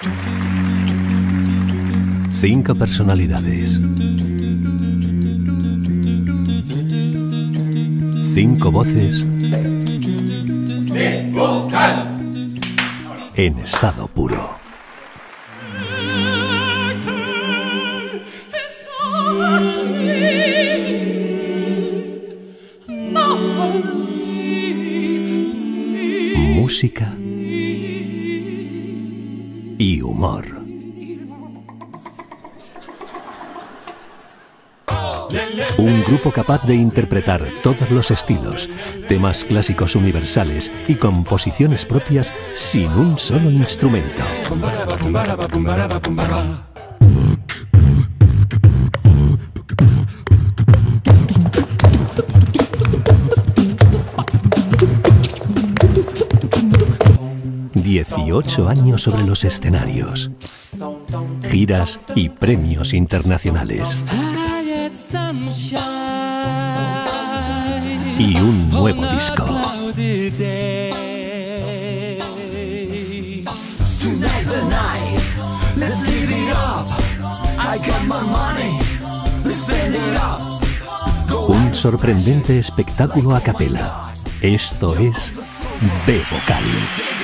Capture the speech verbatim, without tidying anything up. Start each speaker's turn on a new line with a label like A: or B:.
A: Cinco personalidades. Cinco voces. En estado puro. Música y humor. Un grupo capaz de interpretar todos los estilos, temas clásicos universales y composiciones propias sin un solo instrumento. dieciocho años sobre los escenarios, giras y premios internacionales. Y un nuevo disco. Un sorprendente espectáculo a capela. Esto es B-Vocal.